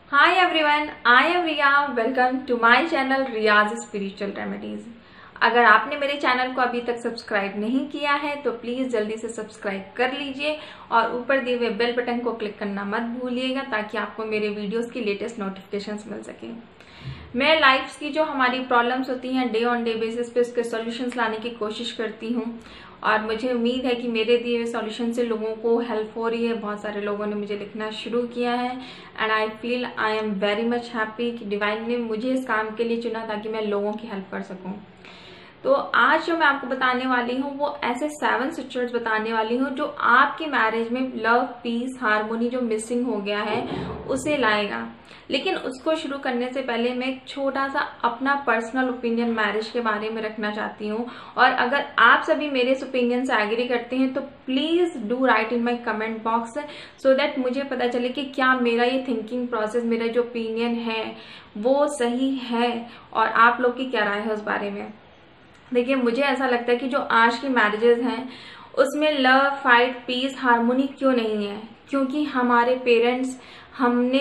Hi everyone, I am Riya. Welcome to my channel Riya's Spiritual Remedies. अगर आपने मेरे channel को अभी तक सब्सक्राइब नहीं किया है तो प्लीज जल्दी से सब्सक्राइब कर लीजिए और ऊपर दिए हुए बेल बटन को क्लिक करना मत भूलिएगा ताकि आपको मेरे वीडियोस की लेटेस्ट नोटिफिकेशंस मिल सके। मैं लाइफ की जो हमारी प्रॉब्लम्स होती हैं डे ऑन डे बेसिस पे उसके सॉल्यूशंस लाने की कोशिश करती हूँ और मुझे उम्मीद है कि मेरे दिए हुए सॉल्यूशन से लोगों को हेल्प हो रही है। बहुत सारे लोगों ने मुझे लिखना शुरू किया है and I feel I am very much happy कि डिवाइन ने मुझे इस काम के लिए चुना ताकि मैं लोगों की हेल्प कर सकूं। तो आज जो मैं आपको बताने वाली हूँ वो ऐसे 7 सिचुएशंस बताने वाली हूँ जो आपकी मैरिज में लव, पीस, हार्मोनी जो मिसिंग हो गया है उसे लाएगा। लेकिन उसको शुरू करने से पहले मैं एक छोटा सा अपना पर्सनल ओपिनियन मैरिज के बारे में रखना चाहती हूँ और अगर आप सभी मेरे इस ओपिनियन से एग्री करते हैं तो please do write in my comment box so that मुझे पता चले कि क्या मेरा ये थिंकिंग प्रोसेस, मेरा जो ओपिनियन है वो सही है और आप लोग की क्या राय है उस बारे में। देखिए, मुझे ऐसा लगता है कि जो आज की मैरिजेस हैं उसमें लव, फाइट, पीस, हार्मोनी क्यों नहीं है? क्योंकि हमारे पेरेंट्स, हमने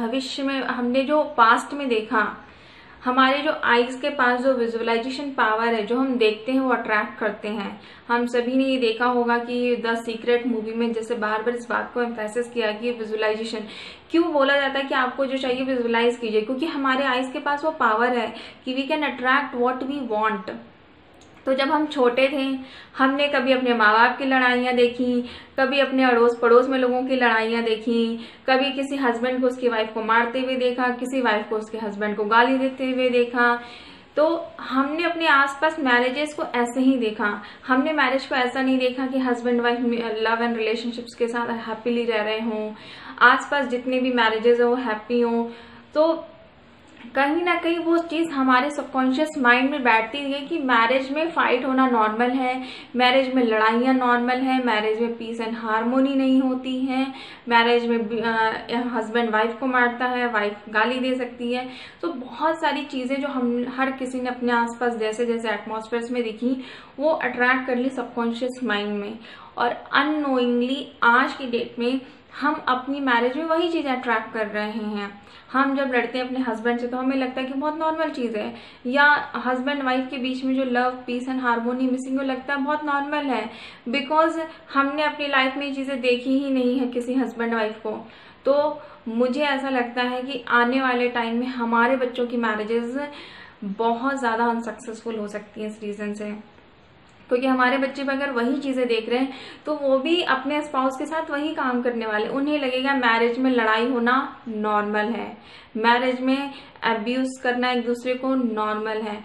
जो पास्ट में देखा, हमारे जो आईज के पास जो विजुअलाइजेशन पावर है, जो हम देखते हैं वो अट्रैक्ट करते हैं। हम सभी ने ये देखा होगा कि द सीक्रेट मूवी में जैसे बार बार इस बात को एम्फेसिस किया कि विजुअलाइजेशन क्यों बोला जाता है कि आपको जो चाहिए विजुअलाइज कीजिए, क्योंकि हमारे आईज के पास वो पावर है कि we can attract what we want. तो जब हम छोटे थे हमने कभी अपने माँ बाप की लड़ाइयाँ देखी, कभी अपने अड़ोस पड़ोस में लोगों की लड़ाइयाँ देखी, कभी किसी हस्बैंड को उसकी वाइफ को मारते हुए देखा, किसी वाइफ को उसके हस्बैंड को गाली देते हुए देखा। तो हमने अपने आसपास मैरिजेस को ऐसे ही देखा। हमने मैरिज को ऐसा नहीं देखा कि husband wife love and relationships के साथ हैप्पीली रह रहे हों, आसपास जितने भी मैरिजेस हो वो हैप्पी हों। तो कहीं ना कहीं वो चीज हमारे सबकॉन्शियस माइंड में बैठती है कि मैरिज में फाइट होना नॉर्मल है, मैरिज में लड़ाइयाँ नॉर्मल है, मैरिज में पीस एंड हार्मोनी नहीं होती है, मैरिज में हस्बैंड वाइफ को मारता है, वाइफ गाली दे सकती है। तो बहुत सारी चीजें जो हम हर किसी ने अपने आसपास जैसे जैसे एटमॉस्फेयर में देखी वो अट्रैक्ट कर ली सबकॉन्शियस माइंड में और अननोइंगली आज की डेट में हम अपनी मैरिज में वही चीज अट्रैक्ट कर रहे हैं। हम जब लड़ते हैं अपने हस्बैंड से तो हमें लगता है कि बहुत नॉर्मल चीज है, या हस्बैंड वाइफ के बीच में जो love, peace and harmony missing हो लगता है बहुत नॉर्मल है, बिकॉज हमने अपनी लाइफ में ये चीजें देखी ही नहीं है किसी हस्बैंड वाइफ को। तो मुझे ऐसा लगता है कि आने वाले टाइम में हमारे बच्चों की मैरिजेस बहुत ज्यादा अनसक्सेसफुल हो सकती है इस रीजन से, क्योंकि हमारे बच्चे भी अगर वही चीजें देख रहे हैं तो वो भी अपने स्पाउस के साथ वही काम करने वाले। उन्हें लगेगा मैरिज में लड़ाई होना नॉर्मल है, मैरिज में अब्यूज करना एक दूसरे को नॉर्मल है,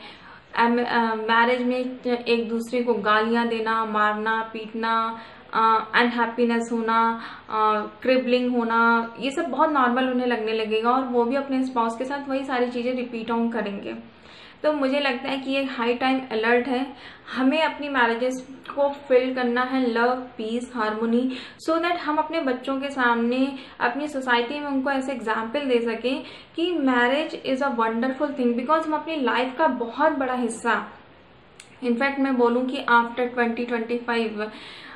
मैरिज में एक दूसरे को गालियां देना, मारना, पीटना, अनहैप्पीनेस होना, क्रिबलिंग होना, ये सब बहुत नॉर्मल उन्हें लगने लगेगा और वो भी अपने स्पाउस के साथ वही सारी चीजें रिपीट ऑन करेंगे। तो मुझे लगता है कि ये हाई टाइम अलर्ट है, हमें अपनी मैरिजेस को फिल करना है love, peace, harmony, so that हम अपने बच्चों के सामने, अपनी सोसाइटी में उनको ऐसे एग्जाम्पल दे सकें कि marriage is a wonderful thing, because हम अपनी लाइफ का बहुत बड़ा हिस्सा, इनफैक्ट मैं बोलूं कि आफ्टर 2025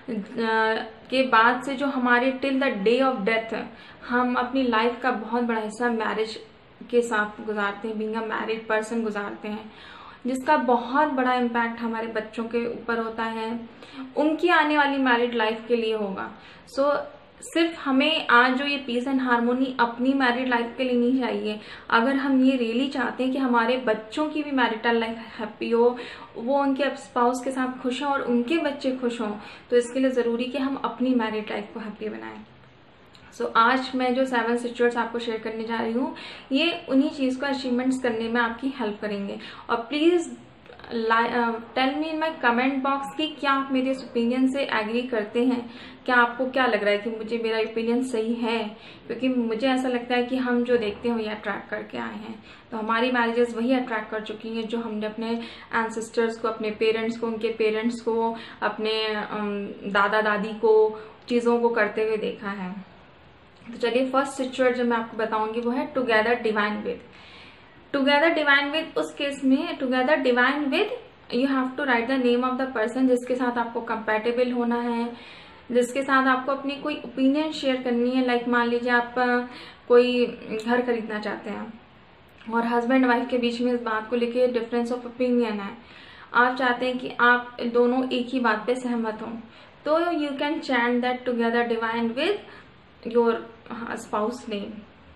के बाद से जो हमारे till the day of death हम अपनी लाइफ का बहुत बड़ा हिस्सा मैरिज के साथ गुजारते हैं, बीइंग अ मैरिड पर्सन गुजारते हैं, जिसका बहुत बड़ा इम्पैक्ट हमारे बच्चों के ऊपर होता है, उनकी आने वाली मैरिड लाइफ के लिए होगा। सो सिर्फ हमें आज जो ये पीस एंड हार्मोनी अपनी मैरिड लाइफ के लिए नहीं चाहिए, अगर हम ये रियली चाहते हैं कि हमारे बच्चों की भी मैरिटल लाइफ हैप्पी हो, वो उनके स्पाउस के साथ खुश हों और उनके बच्चे खुश हों, तो इसके लिए जरूरी कि हम अपनी मैरिड लाइफ को हैप्पी बनाएं। आज मैं जो 7 सिचुएशंस आपको शेयर करने जा रही हूँ ये उन्हीं चीज को अचीवमेंट्स करने में आपकी हेल्प करेंगे। और please tell me in my comment box कि क्या आप मेरे इस ओपिनियन से एग्री करते हैं, क्या आपको क्या लग रहा है कि मुझे मेरा ओपिनियन सही है, क्योंकि मुझे ऐसा लगता है कि हम जो देखते हैं वही अट्रैक्ट करके आए हैं। तो हमारी मैरिजेस वही अट्रैक्ट कर चुकी हैं जो हमने अपने एंसेस्टर्स को, अपने पेरेंट्स को, उनके पेरेंट्स को, अपने दादा दादी को चीजों को करते हुए देखा है। तो चलिए, फर्स्ट सिचुएशन जो मैं आपको बताऊंगी वो है together divine with. Together divine with, उस केस में together divine with you have to write the name of the person जिसके साथ आपको कंपैटिबल होना है, जिसके साथ आपको अपनी कोई ओपिनियन शेयर करनी है। लाइक मान लीजिए आप कोई घर खरीदना चाहते हैं और हस्बैंड वाइफ के बीच में इस बात को लेके डिफरेंस ऑफ ओपिनियन है, आप चाहते हैं कि आप दोनों एक ही बात पे सहमत हों, तो you can chant that together divine with your spouse name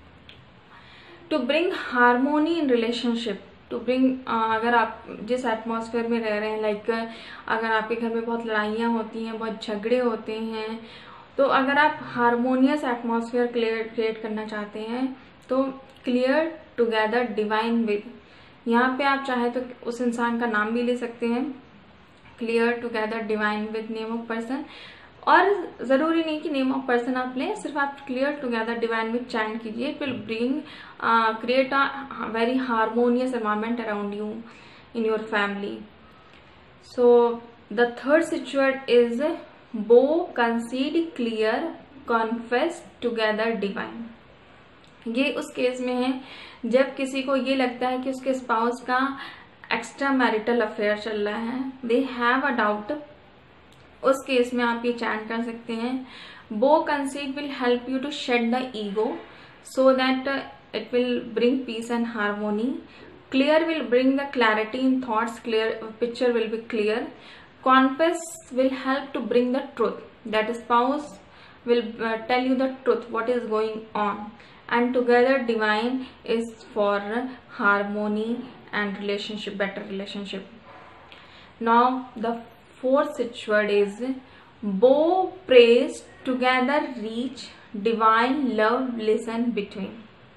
to bring harmony in relationship. To bring, अगर आप जिस एटमॉस्फेयर में रह रहे हैं, लाइक अगर आपके घर में बहुत लड़ाइयाँ होती हैं, बहुत झगड़े होते हैं, तो अगर आप हारमोनियस एटमॉस्फेयर क्रिएट करना चाहते हैं तो क्लियर टुगेदर डिवाइन विद, यहाँ पे आप चाहे तो उस इंसान का नाम भी ले सकते हैं, clear together divine with name of person. और जरूरी नहीं कि नेम ऑफ पर्सन आप लें, सिर्फ आप clear together divine with chant कीजिए। It will bring create a very harmonious environment around you in your family. So the third situate is bow concede clear confess together divine. ये उस case में है जब किसी को ये लगता है कि उसके स्पाउस का एक्स्ट्रा मैरिटल अफेयर चल रहा है, दे हैव अ डाउट। उस केस में आप ये चैंट कर सकते हैं, bow concede will help you to shed the ego so that it will bring peace and harmony. Clear will bring the clarity in thoughts, clear picture will be clear. Confess will help to bring the truth, that spouse will tell you the truth, what is going on, and together divine is for harmony and relationship, better relationship. Now the fourth word is bo praise together reach divine love listen between.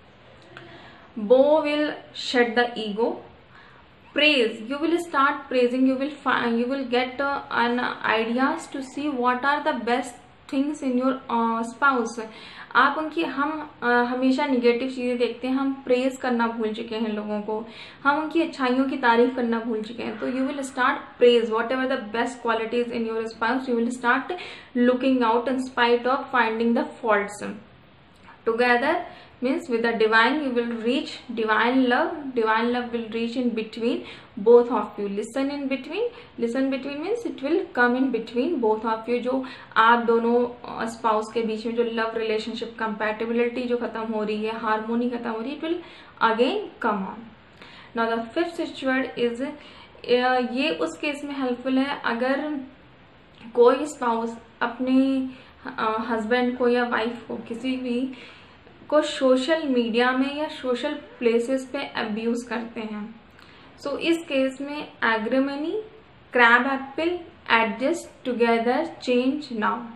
Bo will shed the ego. Praise, you will start praising, you will get an ideas to see what are the best things in your spouse. आप उनकी हमेशा negative चीजें देखते हैं, हम praise करना भूल चुके हैं लोगों को, हम उनकी अच्छाइयों की तारीफ करना भूल चुके हैं। तो you will start praise whatever the best qualities in your spouse, you will start looking out in spite of finding the faults. Together means with the divine you will reach divine love will reach in between both of you. Listen between means it will come in between both of you। जो आप दोनों spouse के बीच में जो love relationship compatibility जो खत्म हो रही है, हार्मोनी खत्म हो रही है, it will again come on. Now the fifth word is, ये उस केस में हेल्पफुल है अगर कोई स्पाउस अपने हस्बैंड को या वाइफ को किसी भी को सोशल मीडिया में या सोशल प्लेसेस पे अब्यूज करते हैं। सो इस केस में agrimony, crab apple, adjust together, change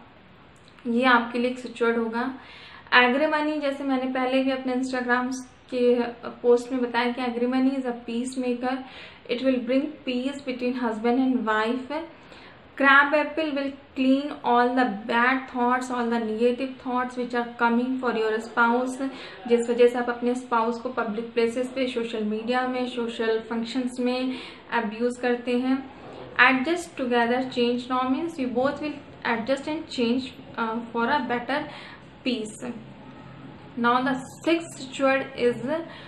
now, ये आपके लिए एक सिचुएट होगा। एग्रीमनी, जैसे मैंने पहले भी अपने इंस्टाग्राम के पोस्ट में बताया कि agrimony is a peace maker, it will bring peace between husband and wife. Crab apple will clean all the bad thoughts, all the negative thoughts which are coming for your spouse, जिस वजह से आप अपने spouse को public places पे, social media में, social functions में abuse करते हैं। Adjust together, change now means you both will adjust and change for a better peace. Now the sixth word is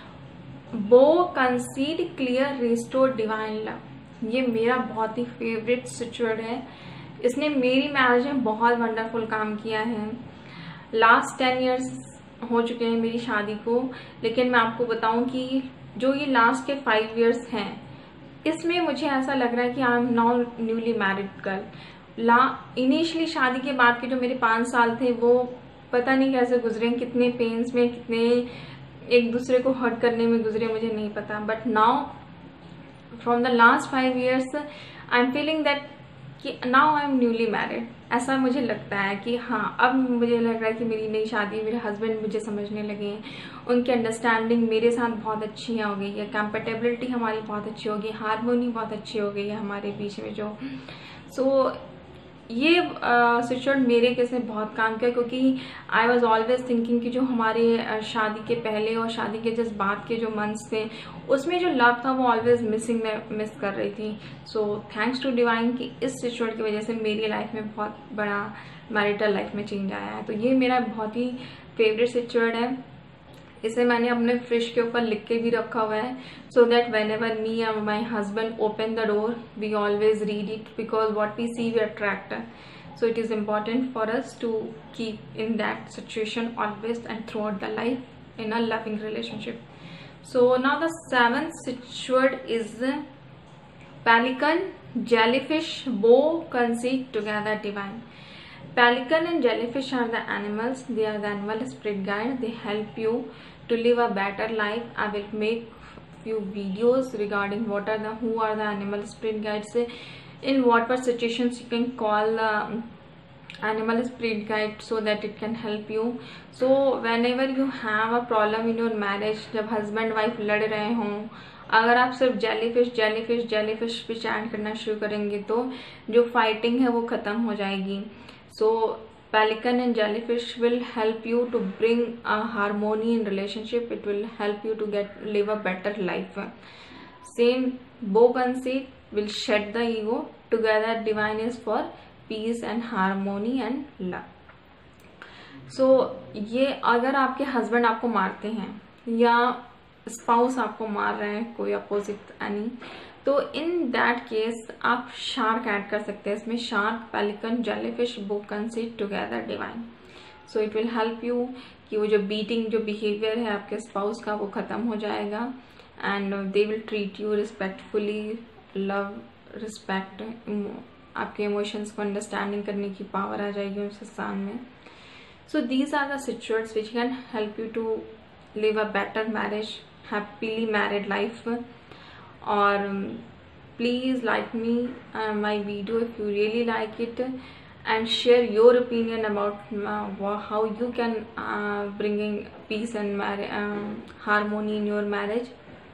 bow concede clear restore divine love। ये मेरा बहुत ही favourite situate है, इसने मेरी marriage में बहुत वंडरफुल काम किया है। लास्ट 10 years हो चुके हैं मेरी शादी को, लेकिन मैं आपको बताऊं कि जो ये लास्ट के 5 years हैं, इसमें मुझे ऐसा लग रहा है कि I am now newly married girl. Initially शादी के बाद के जो मेरे 5 साल थे वो पता नहीं कैसे गुजरे, कितने पेन्स में, कितने एक दूसरे को हर्ट करने में गुजरे, मुझे नहीं पता। But now from the last 5 years I am feeling that कि now I am newly married. ऐसा मुझे लगता है कि हाँ, अब मुझे लग रहा है कि मेरी नई शादी, मेरे हस्बैंड मुझे समझने लगे हैं, उनकी अंडरस्टैंडिंग मेरे साथ बहुत अच्छी हो गई है, कंपेटेबिलिटी हमारी बहुत अच्छी हो गई, हार्मोनी बहुत अच्छी हो गई है हमारे बीच में जो। सो ये सिचुएशन मेरे केस में बहुत काम किया, क्योंकि आई वॉज ऑलवेज थिंकिंग कि जो हमारे शादी के पहले और शादी के जस्ट बाद के जो मंथ्स थे उसमें जो लव था वो ऑलवेज मिसिंग, मैं मिस कर रही थी। सो थैंक्स टू डिवाइन कि इस सिचुएशन की वजह से मेरी लाइफ में बहुत बड़ा मैरिटल लाइफ में चेंज आया है। तो ये मेरा बहुत ही फेवरेट सिचुएशन है, इसे मैंने अपने फ्रिज के ऊपर लिख के भी रखा हुआ है, so that whenever me and my husband open the door we always read it, because what we see we attract. So it is important for us to keep in that situation always and throughout the life in a loving relationship. So now the seventh switch word is pelican, jellyfish, bow, conceit, together, divine. Pelican and jellyfish are the animals. They are the animal spirit guide. They help you to live a better life. I will make few videos regarding who are the animal spirit guides, in what situations you can call animal spirit guide, so that it can help you. So whenever you have a problem in your marriage, जब husband wife लड़ रहे हों, अगर आप सिर्फ jellyfish पे chant करना शुरू करेंगे तो जो फाइटिंग है वो खत्म हो जाएगी. So pelican and jellyfish will help you to bring a harmony in relationship. It will help you to live a better life. Same bow conceit will shed the ego. Together, divine is for peace and harmony and love. So ये अगर आपके husband आपको मारते हैं या spouse आपको मार रहे हैं, कोई अपोजिट एनी, तो इन दैट केस आप शार्क ऐड कर सकते हैं इसमें. Shark, pelican, jellyfish, bow concede, together, divine. So it will help you कि वो जो बीटिंग जो बिहेवियर है आपके स्पाउस का वो खत्म हो जाएगा and they will treat you respectfully. Love, respect, आपके इमोशंस को अंडरस्टैंडिंग करने की पावर आ जाएगी उस इंसान में. So these are the situations which can help you to live a better marriage, happily married life. Or please like me my video if you really like it, and share your opinion about how you can bringing peace and harmony in your marriage.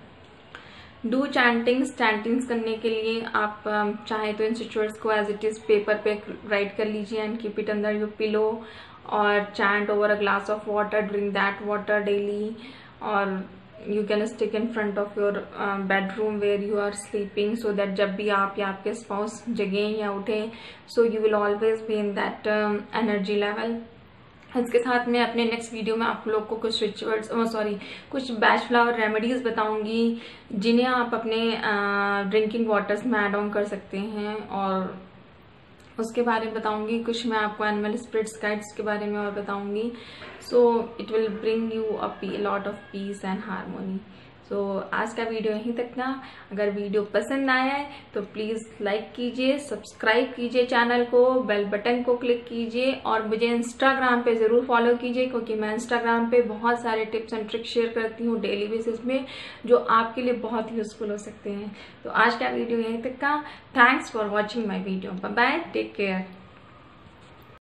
Do chantings करने के लिए आप चाहे तो इन situations को as it is paper पे write कर लीजिए and keep it under your pillow, और chant over a glass of water, drink that water daily. Or you can stick in front of your bedroom where you are sleeping, so that जब भी आप या आपके spouse जगे या उठे, so you will always be in that energy level. इसके साथ मैं अपने नेक्स्ट वीडियो में आप लोग को कुछ रिचुअल्स कुछ बैच फ्लावर रेमेडीज बताऊंगी जिन्हें आप अपने ड्रिंकिंग वाटर्स में ऐड ऑन कर सकते हैं, और उसके बारे में बताऊंगी. कुछ मैं आपको एनिमल स्पिरिट्स गाइड्स के बारे में और बताऊंगी. So it will bring you a lot of peace and harmony. So आज का वीडियो यहीं तक था. अगर वीडियो पसंद आया है तो प्लीज लाइक कीजिए, सब्सक्राइब कीजिए चैनल को, बेल बटन को क्लिक कीजिए, और मुझे इंस्टाग्राम पे जरूर फॉलो कीजिए, क्योंकि मैं इंस्टाग्राम पे बहुत सारे टिप्स एंड ट्रिक्स शेयर करती हूँ डेली बेसिस में, जो आपके लिए बहुत यूजफुल हो सकते हैं. तो आज का वीडियो यहीं तक था. Thanks for watching my video. Bye bye, take care.